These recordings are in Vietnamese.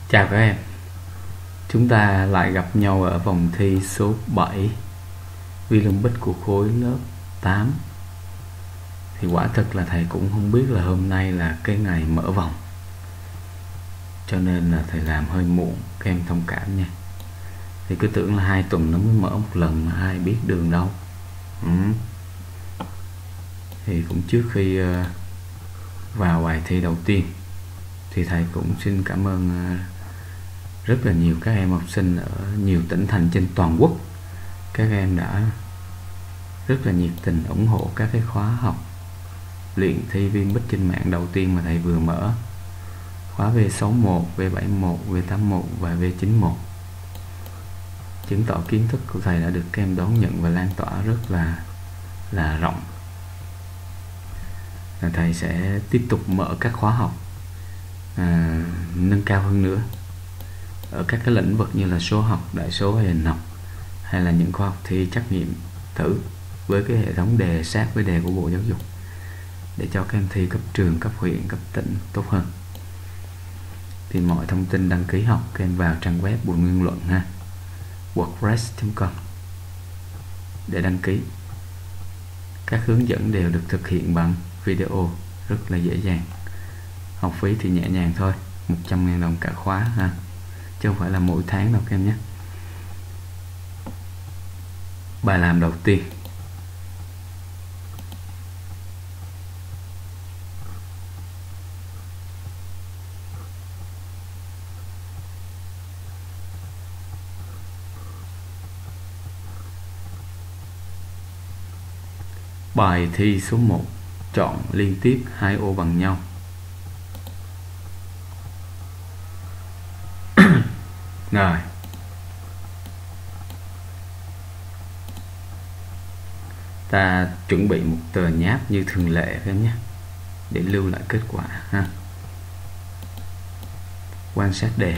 Chào các em, chúng ta lại gặp nhau ở vòng thi số 7 Olympic của khối lớp 8. Thì quả thực là thầy cũng không biết là hôm nay là cái ngày mở vòng, cho nên là thầy làm hơi muộn, các em thông cảm nha. Thì cứ tưởng là 2 tuần nó mới mở một lần mà ai biết đường đâu. Thì cũng trước khi vào bài thi đầu tiên thì thầy cũng xin cảm ơn rất là nhiều các em học sinh ở nhiều tỉnh thành trên toàn quốc. Các em đã rất là nhiệt tình ủng hộ các cái khóa học luyện thi Vinbích trên mạng đầu tiên mà thầy vừa mở, khóa V61, V71, V81 và V91. Chứng tỏ kiến thức của thầy đã được các em đón nhận và lan tỏa rất là rộng. Thầy sẽ tiếp tục mở các khóa học nâng cao hơn nữa ở các cái lĩnh vực như là số học, đại số hay hình học, hay là những khóa học thi trắc nghiệm thử với cái hệ thống đề sát với đề của Bộ Giáo dục, để cho các em thi cấp trường, cấp huyện, cấp tỉnh tốt hơn. Thì mọi thông tin đăng ký học các em vào trang web Bùi Nguyên Luận ha, wordpress.com để đăng ký. Các hướng dẫn đều được thực hiện bằng video rất là dễ dàng. Học phí thì nhẹ nhàng thôi, 100.000 đồng cả khóa ha, chứ không phải là mỗi tháng đâu các em nhé. Bài làm đầu tiên. Bài thi số 1, chọn liên tiếp 2 ô bằng nhau. Rồi. Ta chuẩn bị một tờ nháp như thường lệ các em nhé, để lưu lại kết quả ha. Quan sát đề.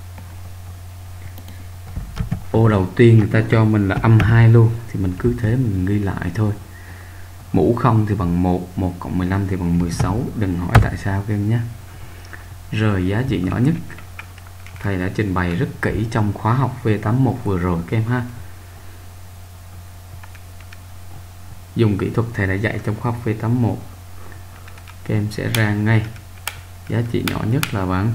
Ô đầu tiên người ta cho mình là âm 2 luôn, thì mình cứ thế mình ghi lại thôi. Mũ 0 thì bằng 1, 1 cộng 15 thì bằng 16. Đừng hỏi tại sao các em nhé. Rồi giá trị nhỏ nhất thầy đã trình bày rất kỹ trong khóa học V81 vừa rồi các em ha. Dùng kỹ thuật thầy đã dạy trong khóa học V81, các em sẽ ra ngay giá trị nhỏ nhất là bằng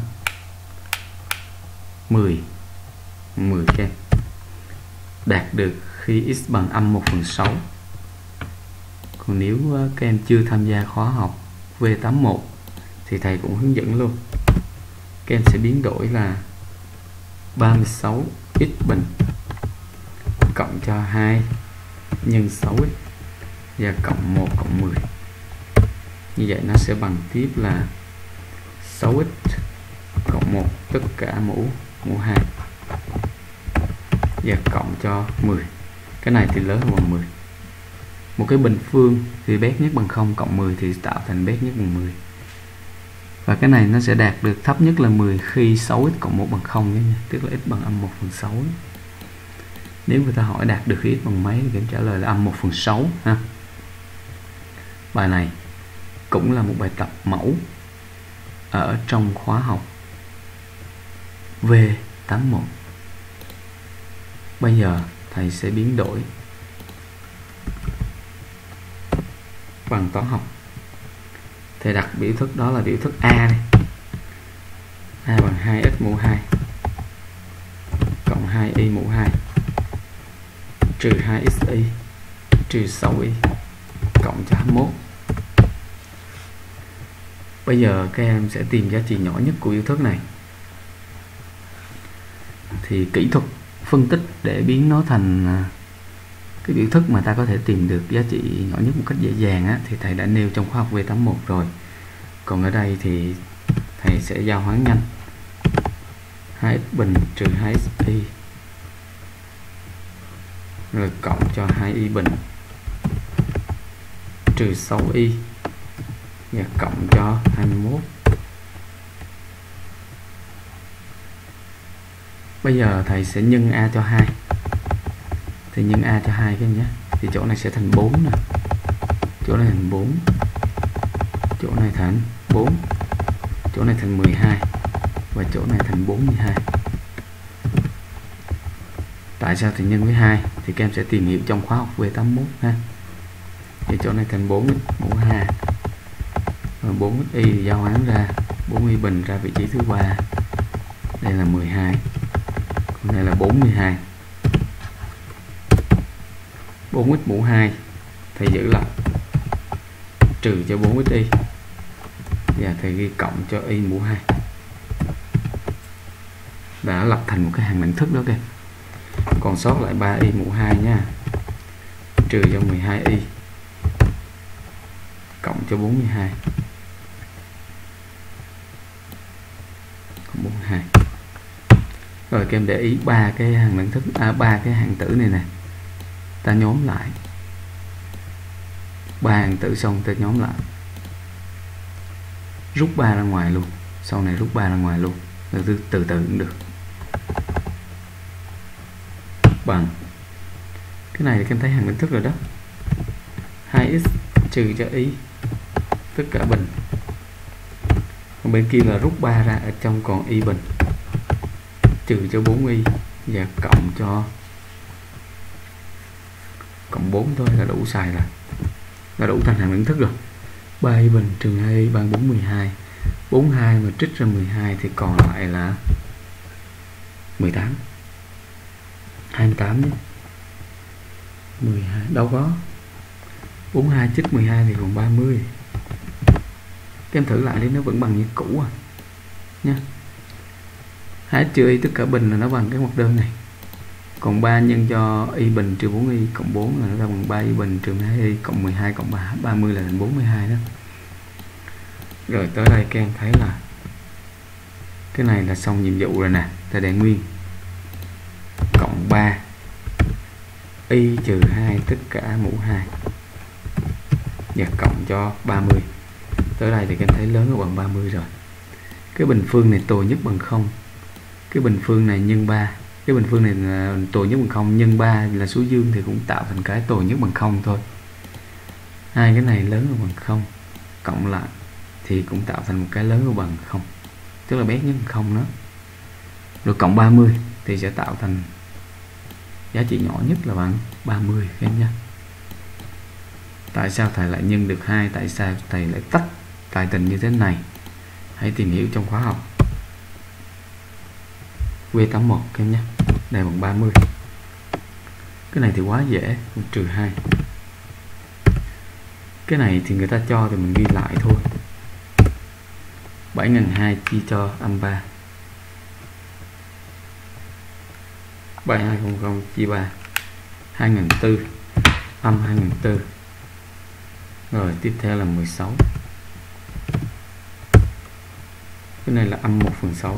10 các em. Đạt được khi x bằng âm 1/6. Còn nếu các em chưa tham gia khóa học V81 thì thầy cũng hướng dẫn luôn. Các em sẽ biến đổi là 36 x bình cộng cho 2 nhân 6x và cộng 1 cộng 10. Như vậy nó sẽ bằng tiếp là 6x cộng 1 tất cả mũ 2 và cộng cho 10. Cái này thì lớn hơn bằng 10. Một cái bình phương thì bét nhất bằng 0 cộng 10 thì tạo thành bét nhất bằng 10. Và cái này nó sẽ đạt được thấp nhất là 10 khi 6x cộng 1 bằng 0 nhé, tức là x bằng âm 1/6. Nếu người ta hỏi đạt được khi x bằng mấy thì em trả lời là âm 1/6 ha. Bài này cũng là một bài tập mẫu ở trong khóa học V81. Bây giờ thầy sẽ biến đổi bằng toán học. Thầy đặt biểu thức đó là biểu thức A này. A bằng 2x mũ 2 cộng 2y mũ 2 trừ 2xy trừ 6y cộng cho 21. Bây giờ các em sẽ tìm giá trị nhỏ nhất của biểu thức này. Thì kỹ thuật phân tích để biến nó thành cái biểu thức mà ta có thể tìm được giá trị nhỏ nhất một cách dễ dàng á, thì thầy đã nêu trong khóa học V81 rồi. Còn ở đây thì thầy sẽ giao hoán nhanh. 2x bình trừ 2xy rồi cộng cho 2y bình trừ 6y và cộng cho 21. Bây giờ thầy sẽ nhân A cho 2. Thì nhân A cho 2 cái nhé. Thì chỗ này sẽ thành 4 nè. Chỗ này thành 4. Chỗ này thành 4. Chỗ này thành 12. Và chỗ này thành 42. Tại sao thì nhân với 2 thì các em sẽ tìm hiểu trong khóa học V81 ha. Thì chỗ này thành 4x mũ 2 và 4xy thì giao án ra 4y bình ra vị trí thứ 3, đây là 12, còn đây là 42. 4x mũ 2 thầy giữ lại trừ cho 4xy và thầy ghi cộng cho y mũ 2, đã lập thành một cái hàng đẳng thức đó kìa. Còn sót lại 3y mũ 2 nha, trừ cho 12y cộng cho 42 cộng 42. Rồi các em để ý ba cái hàng đẳng thức, ba cái hạng tử này nè, ta nhóm lại, ba hạng tử xong ta nhóm lại, rút 3 ra ngoài luôn, sau này rút 3 ra ngoài luôn, từ từ cũng được. Bằng cái này thì các em thấy hàng đẳng thức rồi đó, 2x trừ cho y tất cả bình, còn bên kia là rút 3 ra, ở trong còn y bình, trừ cho 4y và cộng cho cộng 4 thôi là đủ xài rồi, là đủ thành hàng đẳng thức rồi. 3y bình trừ 2y bằng 42, 42 mà trích ra 12 thì còn lại là 18, 28 nhé. 12 đâu có, 42 trích 12 thì còn 30. Các em thử lại đi, nó vẫn bằng như cũ à nha. 2 trừ y tất cả bình là nó bằng cái ngoặc đơn này, còn 3 nhân cho y bình trừ 4y cộng 4 là nó ra bằng 3y bình trừ 2y cộng 12 cộng 30 là thành 42 đó. Rồi tới đây các em thấy là cái này là xong nhiệm vụ rồi nè, ta để nguyên cộng 3 y trừ 2 tất cả mũ 2 và cộng cho 30. Tới đây thì các em thấy lớn hơn bằng 30 rồi. Cái bình phương này tồi nhất bằng 0, cái bình phương này nhân 3, cái bình phương này là tồi nhất bằng 0 nhân 3 là số dương thì cũng tạo thành cái tồi nhất bằng 0 thôi. Hai cái này lớn hơn bằng 0 cộng lại thì cũng tạo thành một cái lớn hơn bằng 0, tức là bé nhất bằng 0 đó. Rồi cộng 30 thì sẽ tạo thành giá trị nhỏ nhất là bằng 30 các em nhé. Tại sao thầy lại nhân được 2? Tại sao thầy lại tách tài tình như thế này? Hãy tìm hiểu trong khóa học V81 các em nhé. Đây bằng 30. Cái này thì quá dễ, trừ 2. Cái này thì người ta cho thì mình ghi lại thôi. 7.200 chia cho âm 3, 3200 chia 3, 2.400 âm 2.400. Rồi tiếp theo là 16. Cái này là âm 1/6.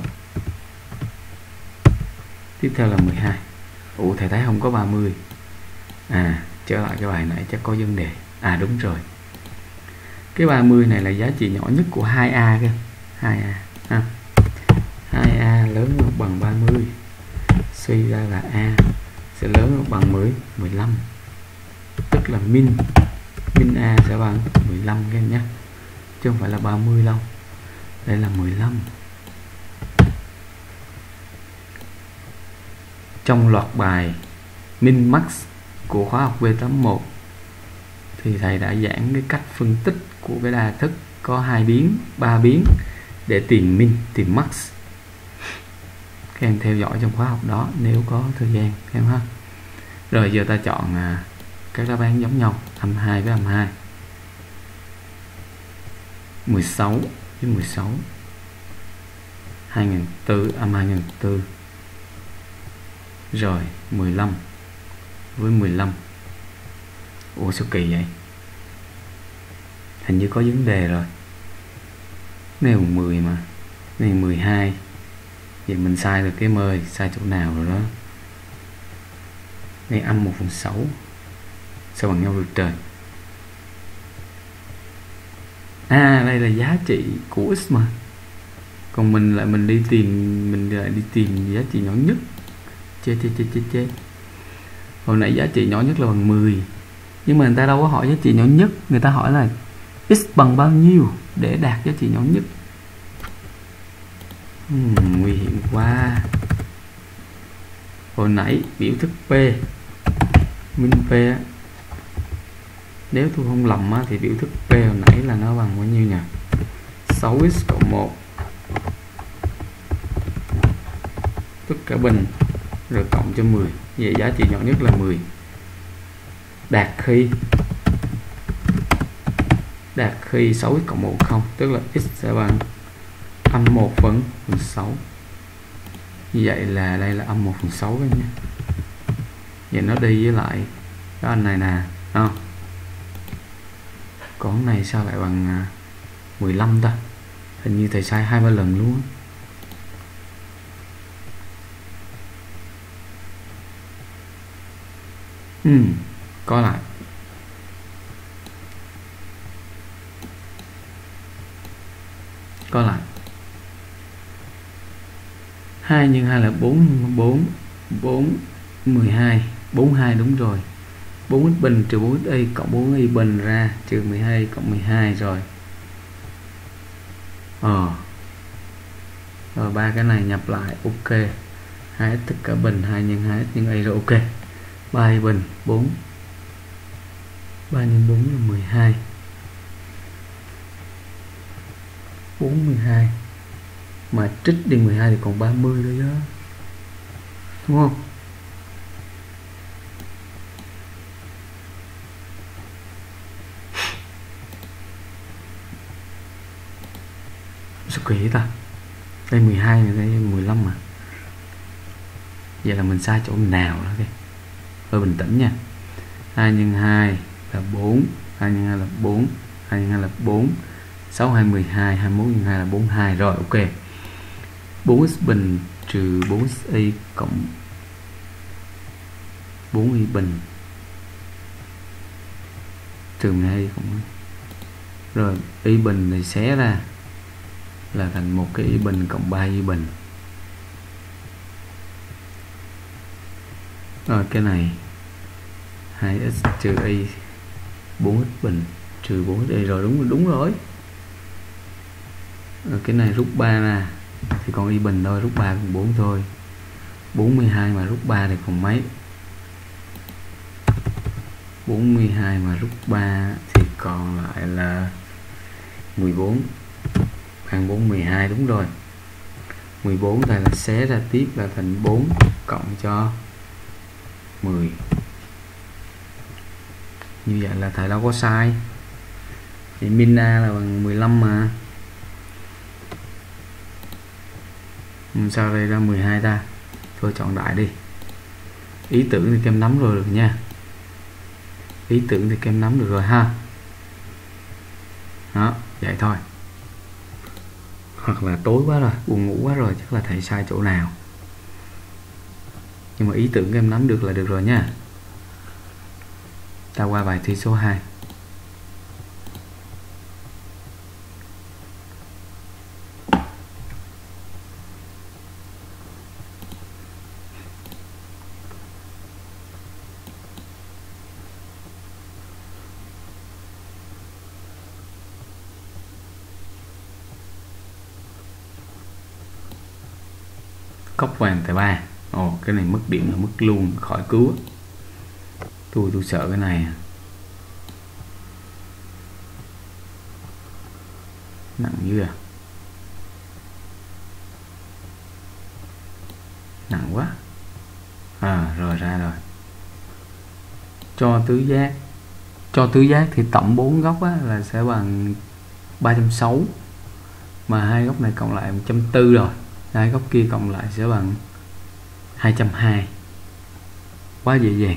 Tiếp theo là 12. Ủa thầy thấy không có 30. Trở lại cái bài này chắc có vấn đề. Đúng rồi. Cái 30 này là giá trị nhỏ nhất của 2A kìa. 2A ha. 2A lớn hơn bằng 30. Suy ra là A sẽ lớn hơn bằng 15. Tức là min A sẽ bằng 15 các em nhé, chứ không phải là 30 đâu. Đây là 15. Trong loạt bài min max của khóa học V81 thì thầy đã giảng cái cách phân tích của cái đa thức có 2 biến, 3 biến để tìm min, tìm max. Các em theo dõi trong khóa học đó nếu có thời gian các em ha. Rồi giờ ta chọn các đáp án giống nhau, âm 2 với âm 2. 16 với 16, 2.400 âm 2.400. Rồi 15 với 15. Ủa sao kỳ vậy? Hình như có vấn đề rồi. Này 10 mà, này 12. Vậy mình sai được cái mời, sai chỗ nào rồi đó. Này âm 1/6. Sao bằng nhau được trời? Đây là giá trị của x mà. Còn mình lại đi tìm giá trị nhỏ nhất. Chết. Hồi nãy giá trị nhỏ nhất là bằng 10. Nhưng mà người ta đâu có hỏi giá trị nhỏ nhất, người ta hỏi là x bằng bao nhiêu để đạt giá trị nhỏ nhất. Nguy hiểm quá. Hồi nãy biểu thức P, min P á, nếu tôi không lầm á, thì biểu thức P hồi nãy là nó bằng bao nhiêu nhỉ? 6x cộng 1 tất cả bình rồi cộng cho 10. Vậy giá trị nhỏ nhất là 10. Đạt khi 6x cộng 1 không, tức là x sẽ bằng âm 1 phần 6. Như vậy là đây là âm 1 phần 6 đó nha. Vậy nó đi với lại cái anh này nè, không? Còn này sao lại bằng 15 ta? Hình như thầy sai 2-3 lần luôn. Có lại. Có lại. 2 nhân 2 là 4 12 42 đúng rồi. 4x bình trừ 4xy cộng 4y bình ra trừ 12 cộng 12 rồi. Rồi ba cái này nhập lại ok. 2x tất cả bình 2 nhân 2x nhân y rồi ok. 3y bình 4. 3 nhân 4 là 12. 4 12 mà trích đi 12 thì còn 30 đấy đó, đúng không? Sao kỳ ta? Đây 12 này, đây 15 mà. Vậy là mình sai chỗ nào đó kìa. Hơi bình tĩnh nha. 2 nhân 2 là 4, 2 nhân 2 là 4, 2 nhân 2 là 4, 6 2 12, 21 nhân 2 là 42 rồi ok. 4x bình trừ 4xy cộng 4y bình trừ 12 cộng rồi y bình thì xé ra là thành một cái y bình cộng 3y bình. Rồi cái này 2x trừ y 4x bình trừ 4xy rồi, đúng rồi. Rồi cái này rút 3 ra thì còn y bình thôi, rút 3 còn 4 thôi. 42 mà rút 3 thì còn mấy? 42 mà rút 3 thì còn lại là 14. Bằng 4 12 đúng rồi. 14 này là xé ra tiếp là thành 4 cộng cho 10. Như vậy là thầy đâu có sai. Thì min A là bằng 15 mà. Sao đây ra 12 ta? Thôi chọn đại đi. Ý tưởng thì kem nắm rồi được nha. Ý tưởng thì kem nắm được rồi ha. Đó, vậy thôi. Hoặc là tối quá rồi, buồn ngủ quá rồi, chắc là thầy sai chỗ nào. Nhưng mà ý tưởng em nắm được là được rồi nha. Ta qua bài thi số 2. Cốc vàng tài ba. Ồ, cái này mất điểm là mất luôn, khỏi cứu. Tôi sợ cái này. Nặng dữ à? Nặng quá. Rồi ra rồi. Cho tứ giác thì tổng 4 góc á, là sẽ bằng 360. Mà hai góc này cộng lại 140 rồi. Hai góc kia cộng lại sẽ bằng 220. Quá dễ dàng.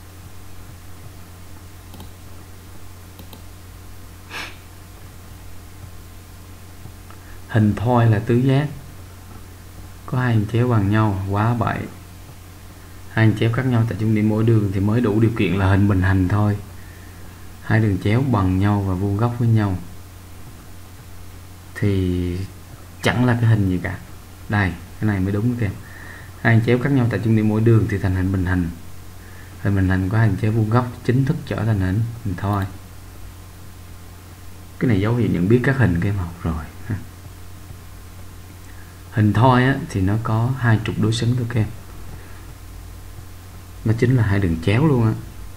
Hình thoi là tứ giác, có hai hình chéo bằng nhau, quá bậy. Hai hình chéo khác nhau tại trung điểm mỗi đường thì mới đủ điều kiện là hình bình hành thôi. Hai đường chéo bằng nhau và vuông góc với nhau thì chẳng là cái hình gì cả. Đây, cái này mới đúng kìa. Hai hình chéo khác nhau tại trung điểm mỗi đường thì thành hình bình hành. Hình bình hành có hai hình chéo vuông góc chính thức trở thành hình thoi. Cái này dấu hiệu nhận biết các hình các em học rồi. Hình thoi á, thì nó có hai trục đối xứng thôi các em, nó chính là hai đường chéo luôn á.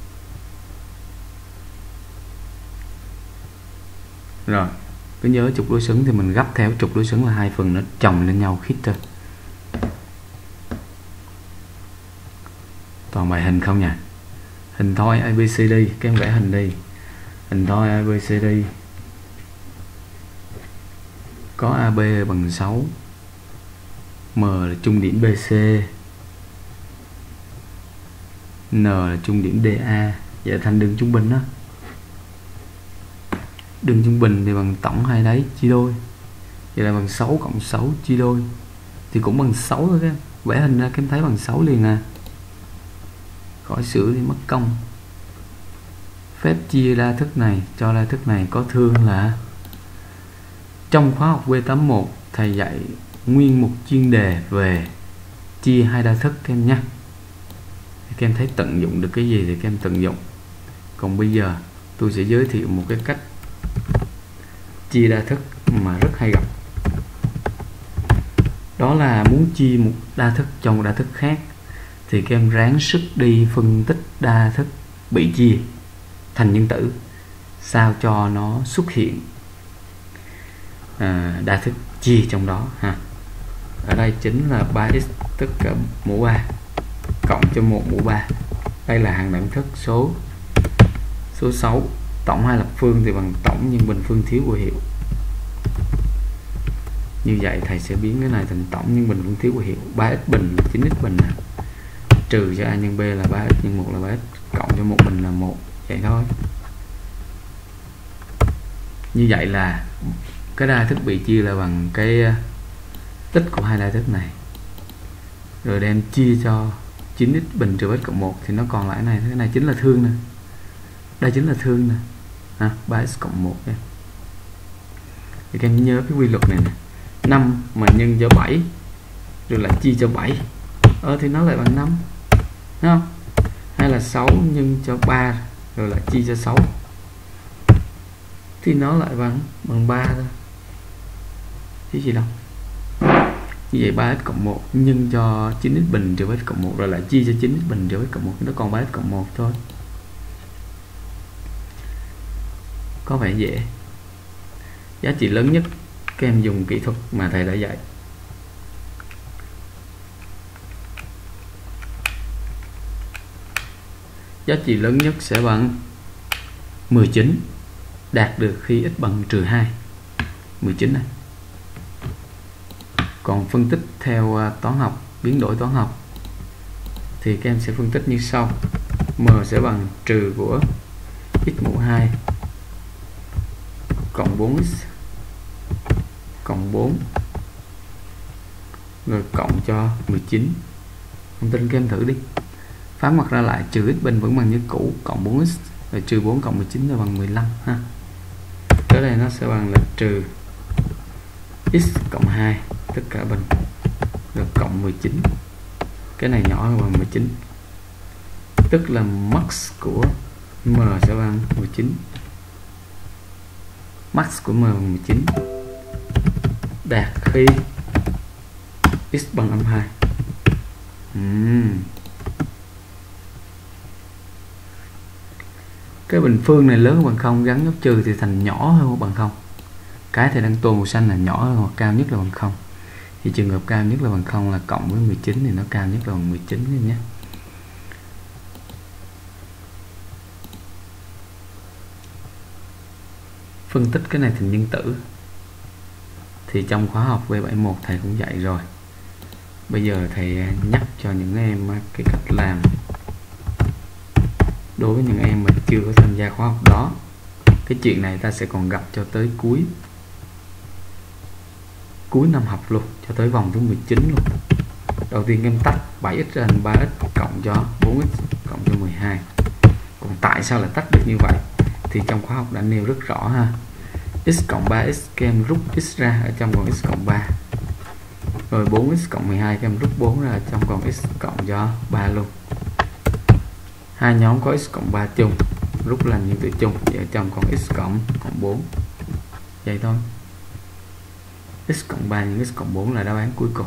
Rồi cứ nhớ trục đối xứng thì mình gấp theo trục đối xứng là hai phần nó chồng lên nhau khít thôi. Toàn bài hình không nhỉ? Hình thoi ABCD, các em vẽ hình đi. Hình thoi ABCD có AB bằng 6, M là trung điểm BC, N là trung điểm DA, vậy thành đường trung bình đó. Đường trung bình thì bằng tổng hai đáy chia đôi, vậy là bằng 6 cộng 6 chia đôi thì cũng bằng 6 thôi các em. Vẽ hình ra các em thấy bằng 6 liền à, khỏi sửa thì mất công. Phép chia đa thức này cho đa thức này có thương là trong khóa học V81 thầy dạy nguyên một chuyên đề về chia hai đa thức các em nhé. Các em thấy tận dụng được cái gì thì các em tận dụng. Còn bây giờ tôi sẽ giới thiệu một cái cách chia đa thức mà rất hay gặp. Đó là muốn chia một đa thức trong một đa thức khác thì các em ráng sức đi phân tích đa thức bị chia thành nhân tử sao cho nó xuất hiện đa thức chia trong đó ha. Ở đây chính là 3x tất cả mũ 3 cộng cho 1 mũ 3. Đây là hàng đẳng thức số 6. Tổng hai lập phương thì bằng tổng nhân bình phương thiếu của hiệu. Như vậy thầy sẽ biến cái này thành tổng nhân bình phương thiếu của hiệu. 3x bình là 9x bình nè, trừ cho a nhân b là 3x nhân 1 là 3x, cộng cho 1 bình là 1. Vậy thôi. Như vậy là cái đa thức bị chia là bằng cái tích của hai đa thức này, rồi đem chia cho 9x bình trừ x cộng 1 thì nó còn lại này. Cái này chính là thương nè, đây chính là thương nè ha, 3x cộng 1 nha. Thì các em nhớ cái quy luật này nè, 5 mà nhân cho 7 rồi lại chia cho 7 thì nó lại bằng 5, đúng không? Hay là 6 nhân cho 3 rồi lại chia cho 6 thì nó lại bằng 3 thôi, chứ gì đâu. Như vậy 3x cộng 1 nhân cho 9x bình trừ x cộng 1 rồi lại chia cho 9x bình trừ x cộng 1 nó còn 3x cộng 1 thôi. Có vẻ dễ. Giá trị lớn nhất các em dùng kỹ thuật mà thầy đã dạy. Giá trị lớn nhất sẽ bằng 19, đạt được khi x bằng trừ 2. 19 này. Còn phân tích theo toán học, biến đổi toán học thì các em sẽ phân tích như sau. M sẽ bằng trừ của x mũ 2 cộng 4x cộng 4 rồi cộng cho 19. Không tin các em thử đi. Phán mặt ra lại, trừ x bình vẫn bằng như cũ, cộng 4x rồi trừ 4 cộng 19 là bằng 15 ha. Tới đây nó sẽ bằng là trừ x cộng 2 tất cả bình rồi cộng 19. Cái này nhỏ hơn bằng 19, tức là max của m sẽ bằng 19. Max của m bằng 19 đạt khi x bằng âm 2. Cái bình phương này lớn hơn bằng 0 gắn dấu trừ thì thành nhỏ hơn bằng 0. Cái thầy đang tô màu xanh là nhỏ hơn hoặc cao nhất là bằng 0. Thì trường hợp cao nhất là bằng 0 là cộng với 19 thì nó cao nhất là bằng 19 nhé. Phân tích cái này thành nhân tử thì trong khóa học V71 thầy cũng dạy rồi. Bây giờ thầy nhắc cho những em cái cách làm đối với những em mà chưa có tham gia khóa học đó. Cái chuyện này ta sẽ còn gặp cho tới cuối năm học luôn, cho tới vòng thứ 19 luôn. Đầu tiên em tách 7x ra thành 3x cộng cho 4x cộng cho 12. Còn tại sao lại tách được như vậy thì trong khóa học đã nêu rất rõ ha. X cộng 3x các em rút x ra ở trong còn x cộng 3, rồi 4x cộng 12 các em rút 4 ra ở trong còn x cộng cho 3 luôn. Hai nhóm có x cộng 3 chung, rút làm nhân tử chung, vậy ở trong còn x cộng 4. Vậy thôi. x cộng 3 nhân x cộng 4 là đáp án cuối cùng.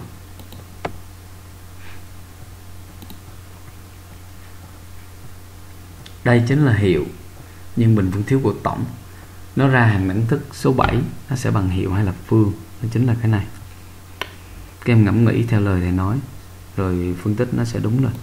Đây chính là hiệu, nhưng bình phương thiếu của tổng. Nó ra hàng đẳng thức số 7, nó sẽ bằng hiệu hay là phương, nó chính là cái này. Các em ngẫm nghĩ theo lời thầy nói, rồi phân tích nó sẽ đúng rồi.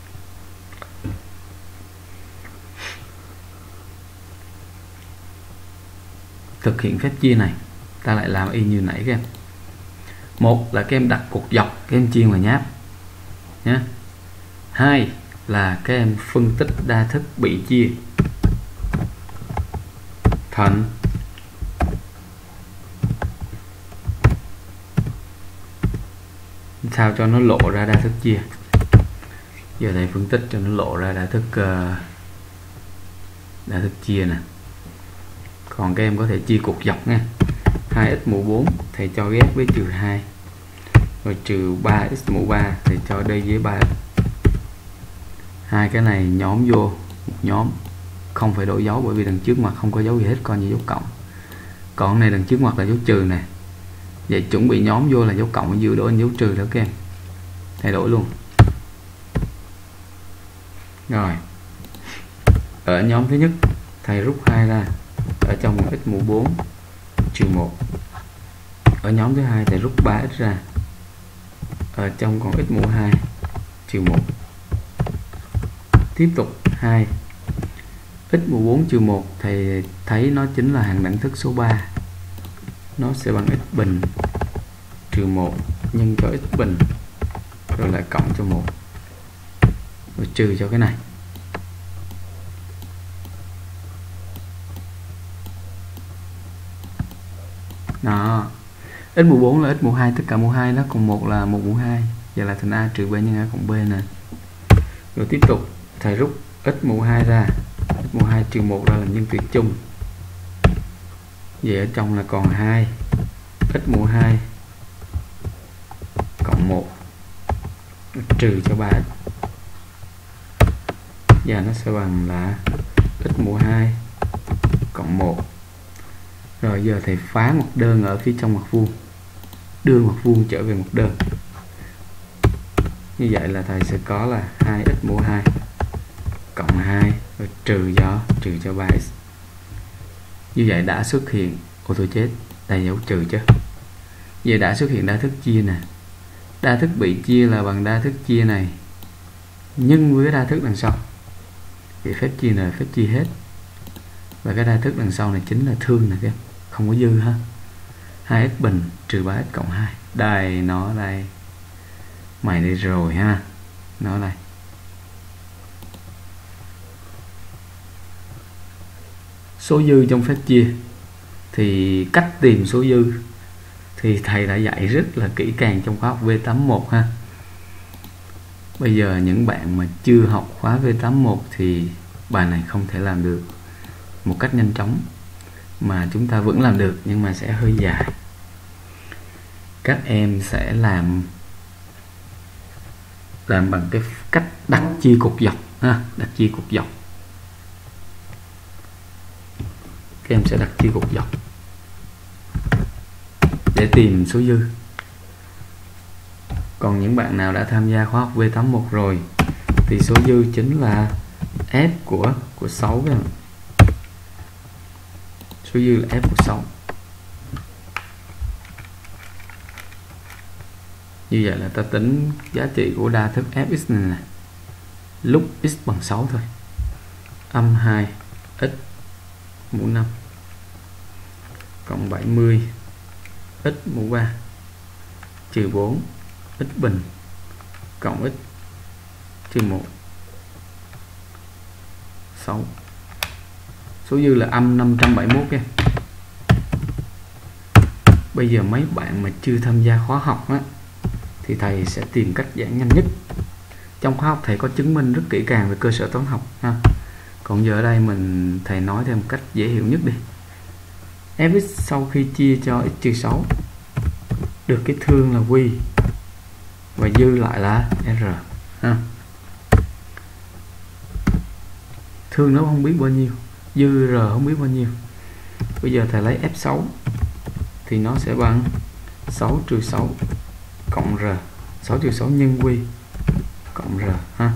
Thực hiện phép chia này, ta lại làm y như nãy các em. Một là các em đặt cột dọc, các em chia ngoài nháp nhé. Hai là các em phân tích đa thức bị chia thành sao cho nó lộ ra đa thức chia. Giờ thầy phân tích cho nó lộ ra đa thức chia nè. Còn các em có thể chia cột dọc nha. 2x mũ 4 thầy cho ghép với trừ 2, rồi trừ 3x mũ 3 thầy cho đây với 3x. Hai cái này nhóm vô một nhóm, không phải đổi dấu bởi vì đằng trước mặt không có dấu gì hết, coi như dấu cộng. Còn này đằng trước mặt là dấu trừ nè, vậy chuẩn bị nhóm vô là dấu cộng, ở giữa đổi dấu trừ đó các em, thay đổi luôn. Rồi ở nhóm thứ nhất thầy rút 2 ra, ở trong x mũ 4 trừ 1. Ở nhóm thứ hai thầy rút 3x ra, ở trong còn x mũ 2 trừ 1. Tiếp tục 2 x mũ 4 trừ 1 thầy thấy nó chính là hàng đẳng thức số 3, nó sẽ bằng x bình trừ 1 nhân cho x bình rồi lại cộng cho 1 rồi trừ cho cái này. Đó, x mũ 4 là x mũ 2 tất cả mũ 2 nó, còn 1 là 1 mũ 2, vậy là thành a trừ b nhân a cộng b nè. Rồi tiếp tục thầy rút x mũ 2 ra, x mũ 2 trừ 1 ra là nhân tuyệt chung. Vậy ở trong là còn 2 x mũ 2 cộng 1 trừ cho 3x. Và nó sẽ bằng là x mũ 2 cộng 1. Rồi giờ thầy phá ngoặc đơn ở phía trong ngoặc vuông, đưa ngoặc vuông trở về ngoặc đơn. Như vậy là thầy sẽ có là 2x mũ 2 cộng 2 rồi trừ cho 3x. Như vậy đã xuất hiện, ô tôi chết, đây dấu trừ chứ. Vậy đã xuất hiện đa thức chia nè. Đa thức bị chia là bằng đa thức chia này nhân với đa thức đằng sau. Vậy phép chia này là phép chia hết. Và cái đa thức đằng sau này chính là thương nè các em, không có dư ha. 2x bình trừ 3x cộng 2. Đây, nó đây. Mày đây rồi ha. Nó đây. Số dư trong phép chia thì cách tìm số dư thì thầy đã dạy rất là kỹ càng trong khóa học V81 ha. Bây giờ những bạn mà chưa học khóa V81 thì bài này không thể làm được một cách nhanh chóng, mà chúng ta vẫn làm được nhưng mà sẽ hơi dài. Các em sẽ làm bằng cái cách đặt chia cột dọc ha, đặt chia cột dọc. Các em sẽ đặt chia cột dọc để tìm số dư. Còn những bạn nào đã tham gia khóa học V81 rồi thì số dư chính là f của 6 các bạn. Số dư là f của 6. Như vậy là ta tính giá trị của đa thức fx này nè, lúc x bằng 6 thôi. Âm 2 x mũ 5 cộng 70 x mũ 3 trừ 4 x bình cộng x trừ 1 6. Số dư là âm 571 em. Bây giờ mấy bạn mà chưa tham gia khóa học á, thì thầy sẽ tìm cách giảng nhanh nhất. Trong khóa học thầy có chứng minh rất kỹ càng về cơ sở toán học ha. Còn giờ ở đây thầy nói theo một cách dễ hiểu nhất đi. Fx sau khi chia cho x trừ 6 được cái thương là Q và dư lại là R ha. Thương nó không biết bao nhiêu, dư R không biết bao nhiêu. Bây giờ thầy lấy F6 thì nó sẽ bằng 6 trừ 6 cộng R, 6 trừ 6 nhân Q cộng R ha.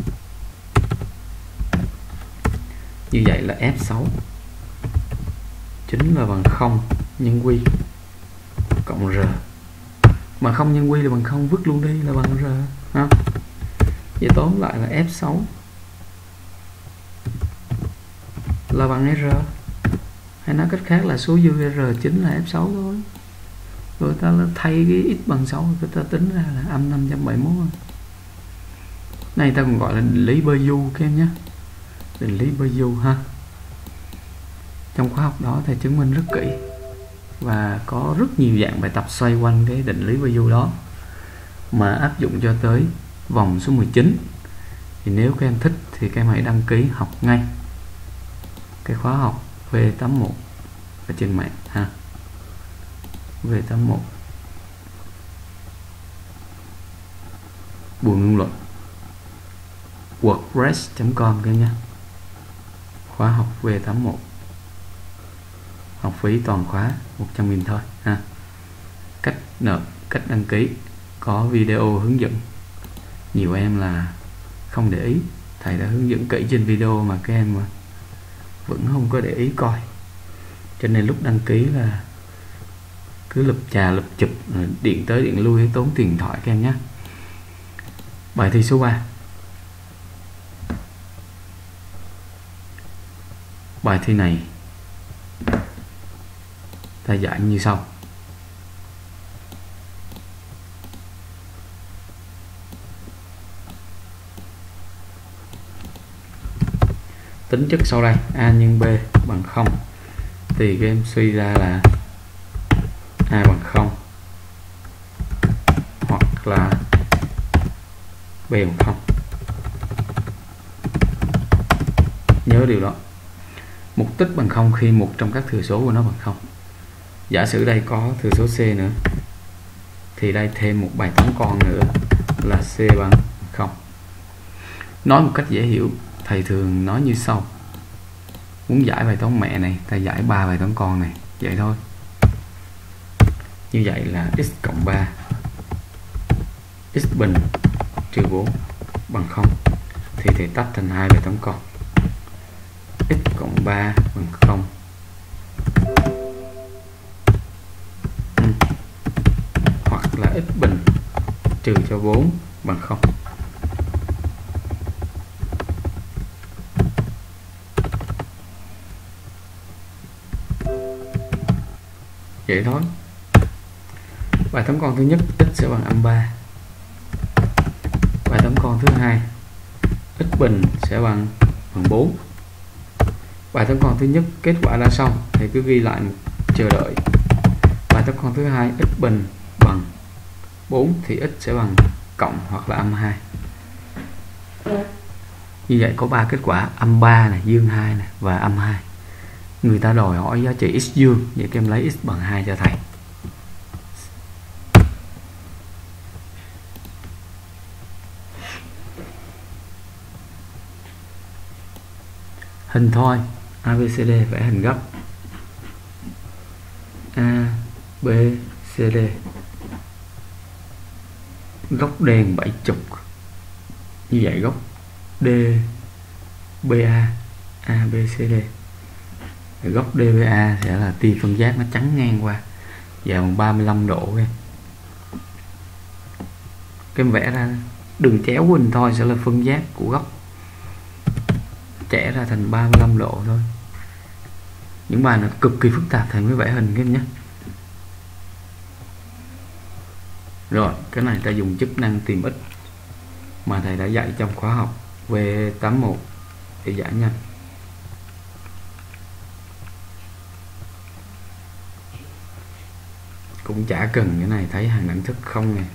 Như vậy là F6 chính là bằng 0 nhân Q cộng R. Mà 0 nhân Q là bằng 0, vứt luôn đi là bằng R ha. Vậy tóm lại là F6 là bằng R. Hay nói cách khác là số dư R chính là F6 thôi. Rồi ta thay cái x bằng 6, người ta tính ra là âm 571. Này ta còn gọi là định lý Bayes các em nhé. Định lý Bayes ha. Trong khóa học đó thầy chứng minh rất kỹ và có rất nhiều dạng bài tập xoay quanh cái định lý Bayes đó mà áp dụng cho tới vòng số 19. Thì nếu các em thích thì các em hãy đăng ký học ngay cái khóa học V81 ở trên mạng ha. V81 Bùi Nguyên Luận wordpress.com các em nhé. Khóa học V81, học phí toàn khóa 100.000 thôi ha. Cách nộp, cách đăng ký có video hướng dẫn. Nhiều em là không để ý, thầy đã hướng dẫn kỹ trên video mà các em vẫn không có để ý coi, cho nên lúc đăng ký là cứ lụp chà lụp chụp, điện tới điện lui, tốn tiền điện thoại các em nhé. Bài thi số 3. Bài thi này ta giải như sau. Tính chất sau đây, A nhân B bằng 0 thì các em suy ra là A bằng 0 hoặc là B bằng 0. Nhớ điều đó. Mục tích bằng 0 khi một trong các thừa số của nó bằng 0. Giả sử đây có thừa số C nữa thì đây thêm một bài toán con nữa là C bằng 0. Nói một cách dễ hiểu, thầy thường nói như sau. Muốn giải bài toán mẹ này, ta giải 3 bài toán con này, vậy thôi. Như vậy là x cộng 3 x bình trừ 4 bằng 0 thì thầy tách thành 2 bài toán con. X cộng 3 bằng 0 hoặc là x bình trừ cho 4 bằng 0. Vậy thôi. Bài toán con thứ nhất x sẽ bằng âm 3. Bài toán con thứ hai x bình sẽ bằng 4. Bài toán con thứ nhất kết quả đã xong, thì cứ ghi lại chờ đợi. Bài toán con thứ hai x bình bằng 4 thì x sẽ bằng cộng hoặc là âm 2. Như vậy có 3 kết quả, âm 3 này, dương 2 này và âm 2. Người ta đòi hỏi giá trị x dương, vậy các em lấy x bằng 2 cho thầy. Hình thoi ABCD, vẽ hình góc ABCD, góc đen 70. Như vậy góc DBA ABCD, góc DBA sẽ là tia phân giác nó chắn ngang qua và bằng 35 độ. Cái em vẽ ra đường chéo của hình thoi sẽ là phân giác của góc, chẻ ra thành 35 độ thôi. Những bài nó cực kỳ phức tạp thầy mới vẽ hình các em nhé. Rồi cái này ta dùng chức năng tìm x mà thầy đã dạy trong khóa học V81 để giải nhanh. Cũng chả cần cái này, thấy hàng đẳng thức không nè.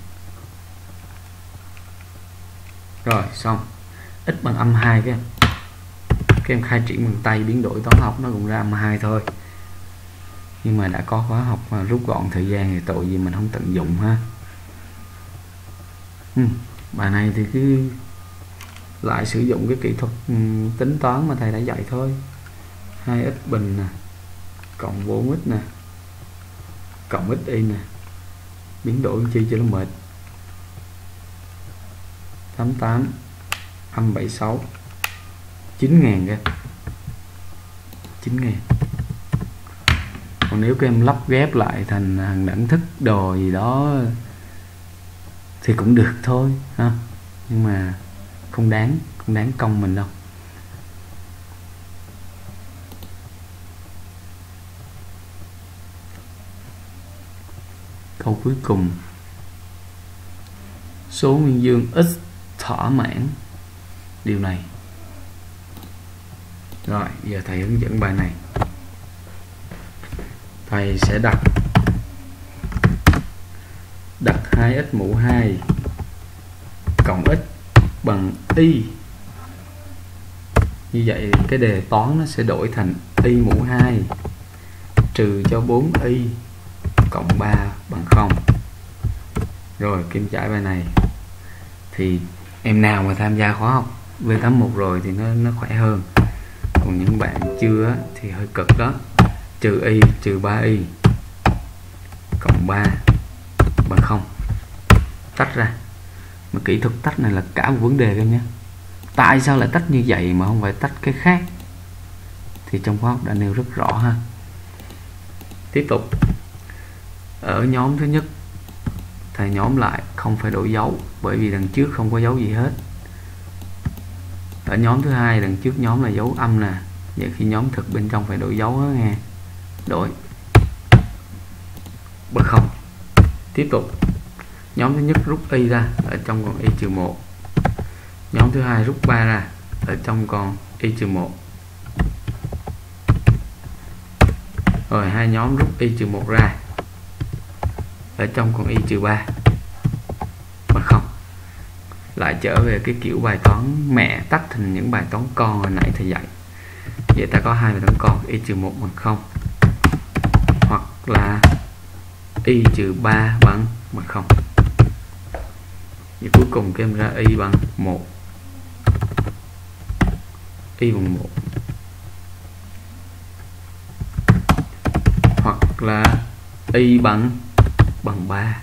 Rồi xong. X bằng âm 2 các em khai triển bằng tay, biến đổi toán học nó cũng ra âm 2 thôi. Nhưng mà đã có khóa học mà rút gọn thời gian thì tội gì mình không tận dụng ha. Bài này thì cứ lại sử dụng cái kỹ thuật tính toán mà thầy đã dạy thôi. 2x bình nè cộng 4x nè cộng xy nè biến đổi chi cho nó mệt. 88 âm 76 9.000 kìa, 9.000. Còn nếu các em lắp ghép lại thành hàng đẳng thức đồ gì đó thì cũng được thôi ha, nhưng mà không đáng công mình đâu. Câu cuối cùng, số nguyên dương x thỏa mãn điều này. Rồi giờ thầy hướng dẫn bài này. Thầy sẽ đặt 2x mũ 2 cộng x bằng y. Như vậy cái đề toán nó sẽ đổi thành y mũ 2 trừ cho 4y cộng 3 bằng 0. Rồi kiểm tra bài này thì em nào mà tham gia khóa học V81 rồi thì nó khỏe hơn. Còn những bạn chưa thì hơi cực đó. Trừ y trừ 3y cộng 3 bằng 0. Tách ra. Mà kỹ thuật tách này là cả một vấn đề em nhé. Tại sao lại tách như vậy mà không phải tách cái khác? Thì trong khóa học đã nêu rất rõ ha. Tiếp tục. Ở nhóm thứ nhất thầy nhóm lại không phải đổi dấu, bởi vì đằng trước không có dấu gì hết. Ở nhóm thứ hai đằng trước nhóm là dấu âm nè, vậy khi nhóm thực bên trong phải đổi dấu đó nghe. Đổi bằng 0. Tiếp tục. Nhóm thứ nhất rút y ra, ở trong còn y trừ 1. Nhóm thứ hai rút 3 ra, ở trong còn y trừ 1. Rồi hai nhóm rút y trừ 1 ra, ở trong còn y trừ 3 bằng 0. Lại trở về cái kiểu bài toán mẹ tách thành những bài toán con hồi nãy thầy dạy. Vậy ta có hai bài toán con, y trừ 1 bằng 0 hoặc là y trừ 3 bằng 0. Vậy cuối cùng các em ra y bằng 1. Y bằng 1 hoặc là y bằng 3.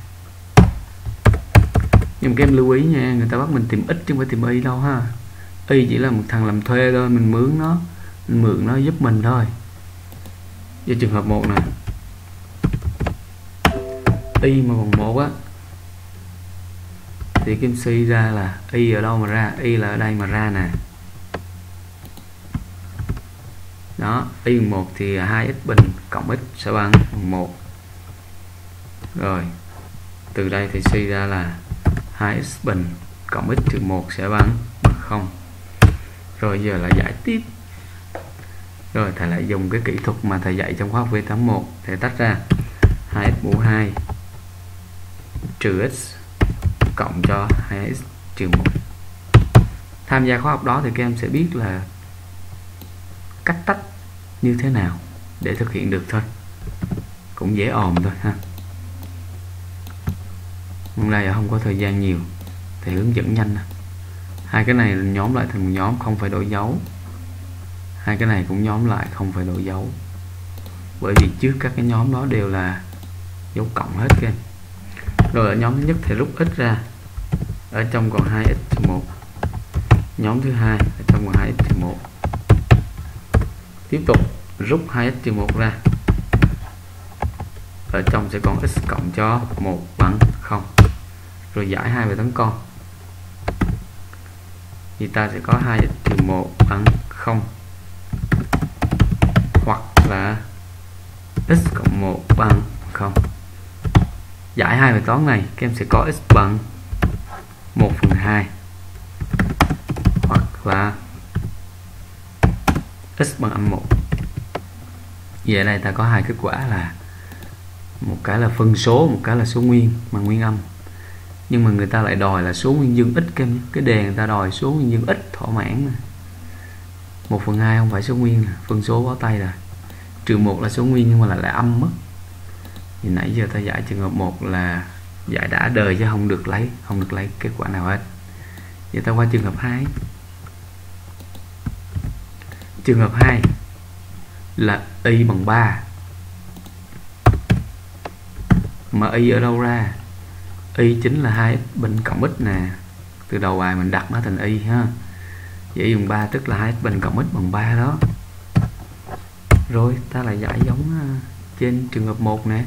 Nhưng các em lưu ý nha, người ta bắt mình tìm x chứ không phải tìm y đâu ha. Y chỉ là một thằng làm thuê thôi, mình mướn nó, mình mượn nó giúp mình thôi. Với trường hợp 1 nè, y mà bằng 1 á thì kim suy ra là y ở đâu mà ra, y là ở đây mà ra nè. Đó, y bằng 1 thì 2x bình cộng x sẽ bằng 1. Rồi từ đây thì suy ra là 2x bình cộng x trừ 1 sẽ bằng 0. Rồi giờ lại giải tiếp. Rồi thầy lại dùng cái kỹ thuật mà thầy dạy trong khóa học V81. Thầy tách ra 2x mũ 2 trừ x cộng cho 2x trừ 1. Tham gia khóa học đó thì các em sẽ biết là cách tách như thế nào để thực hiện được thôi. Cũng dễ ồm thôi ha. Hôm nay không có thời gian nhiều, thầy hướng dẫn nhanh nè. Hai cái này nhóm lại thành một nhóm, không phải đổi dấu. Hai cái này cũng nhóm lại, không phải đổi dấu, bởi vì trước các cái nhóm đó đều là dấu cộng hết kìa. Rồi ở nhóm thứ nhất thì rút x ra, ở trong còn 2x trừ 1. Nhóm thứ hai ở trong còn 2x trừ 1. Tiếp tục rút 2x trừ 1 ra, ở trong sẽ còn x cộng cho 1 bằng 0. Rồi giải hai bài toán con thì ta sẽ có 2x trừ 1 bằng 0 hoặc là x cộng 1 bằng 0. Giải hai bài toán này các em sẽ có x bằng 1/2 hoặc là x bằng âm 1. Vậy đây ta có hai kết quả là một cái là phân số, một cái là số nguyên bằng nguyên âm. Nhưng mà người ta lại đòi là số nguyên dương x, cái đề người ta đòi số nguyên dương x thỏa mãn. 1/2 không phải số nguyên, phân số bó tay rồi. Trừ 1 là số nguyên nhưng mà lại âm mất. Thì nãy giờ ta giải trường hợp 1 là giải đã đời chứ không được lấy kết quả nào hết. Vậy ta qua trường hợp 2. Trường hợp 2 là y bằng 3. Mà y ở đâu ra? Y chính là 2x bình cộng x nè. Từ đầu bài mình đặt nó thành y ha. Vậy dùng 3 tức là 2x bình cộng x bằng 3 đó. Rồi ta lại giải giống trên trường hợp 1 nè.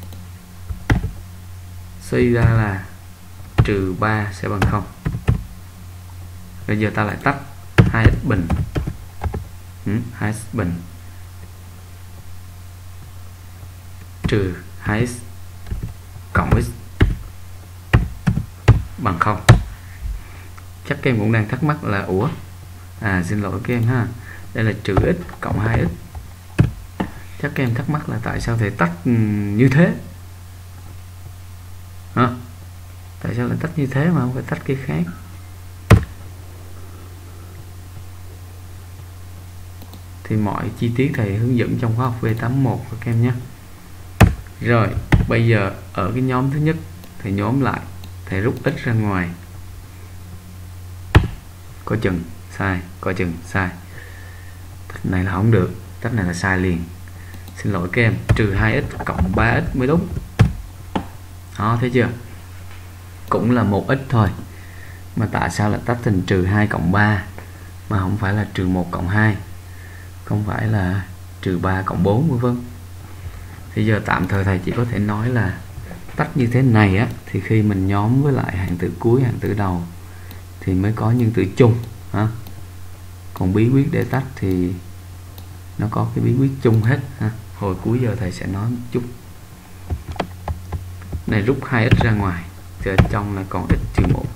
Suy ra là trừ 3 sẽ bằng 0. Bây giờ ta lại tách 2x bình 2x bình trừ 2x cộng x bằng 0. Chắc các em cũng đang thắc mắc là ủa, xin lỗi các em ha, đây là trừ x cộng 2x. Chắc các em thắc mắc là tại sao thầy tách như thế hả? Tại sao lại tách như thế mà không phải tách cái khác? Thì mọi chi tiết thầy hướng dẫn trong khóa học V81 các em nhé. Rồi bây giờ ở cái nhóm thứ nhất thầy nhóm lại, thầy rút x ra ngoài. Coi chừng sai, coi chừng sai. Tách này là không được, tách này là sai liền. Xin lỗi các em, trừ 2x cộng 3x mới đúng. Đó, thấy chưa? Cũng là một x thôi. Mà tại sao lại tách thành trừ 2 cộng 3 mà không phải là trừ 1 cộng 2, không phải là trừ 3 cộng 4 vân vân. Thì giờ tạm thời thầy chỉ có thể nói là tách như thế này á, thì khi mình nhóm với lại hạng tử cuối, hạng tử đầu thì mới có nhân tử chung ha. Còn bí quyết để tách thì nó có cái bí quyết chung hết ha. Hồi cuối giờ thầy sẽ nói một chút. Này rút 2x ra ngoài thì ở trong là còn x trừ 1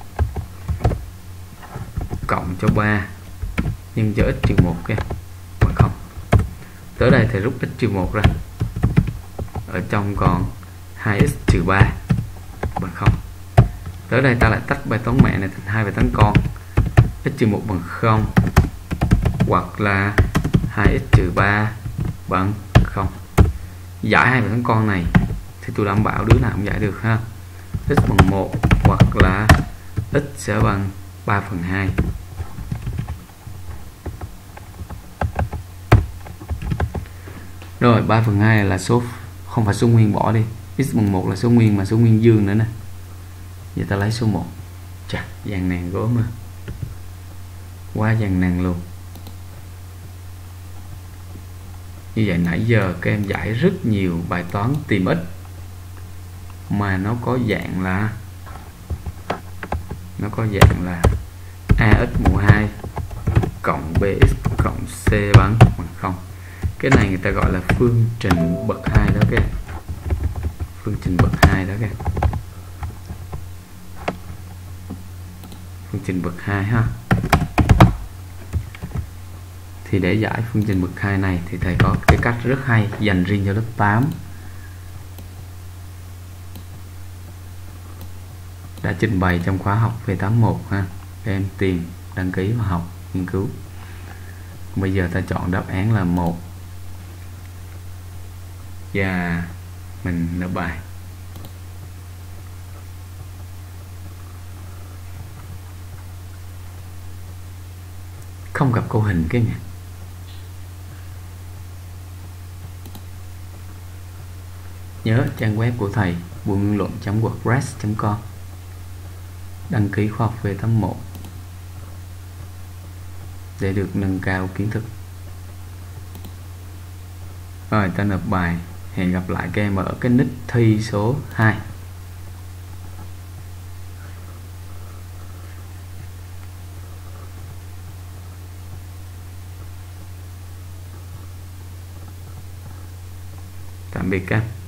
cộng cho 3 nhân cho x trừ 1 kia bằng 0. Tới đây thầy rút x trừ 1 ra, ở trong còn 2x trừ 3 bằng 0. Tới đây ta lại tách bài toán mẹ này thành hai bài toán con. X trừ 1 bằng 0 hoặc là 2x trừ 3 bằng 0. Giải hai bài toán con này thì tôi đảm bảo đứa nào cũng giải được ha. X bằng 1 hoặc là x sẽ bằng 3/2. Rồi 3/2 là số, không phải số nguyên, bỏ đi. X bằng 1 là số nguyên mà số nguyên dương nữa nè. Giờ ta lấy số 1. Chà, dàn nàng gốm mà. Quá dàn nàng luôn. Như vậy nãy giờ các em giải rất nhiều bài toán tìm x mà nó có dạng là ax mũ 2 cộng bx cộng c bằng 0. Cái này người ta gọi là phương trình bậc 2 đó các em. Phương trình bậc 2 đó các em. Phương trình bậc 2 ha. Thì để giải phương trình bậc 2 này thì thầy có cái cách rất hay dành riêng cho lớp 8. Đã trình bày trong khóa học V81 ha. Các em tìm, đăng ký và học, nghiên cứu. Bây giờ ta chọn đáp án là 1 và mình nộp bài. Không gặp câu hình cái nhỉ. Nhớ trang web của thầy buongiunluận.wordpress.com. Đăng ký khóa học V81 để được nâng cao kiến thức. Rồi ta nộp bài. Hẹn gặp lại các em ở cái nick thi số 2. Tạm biệt các em.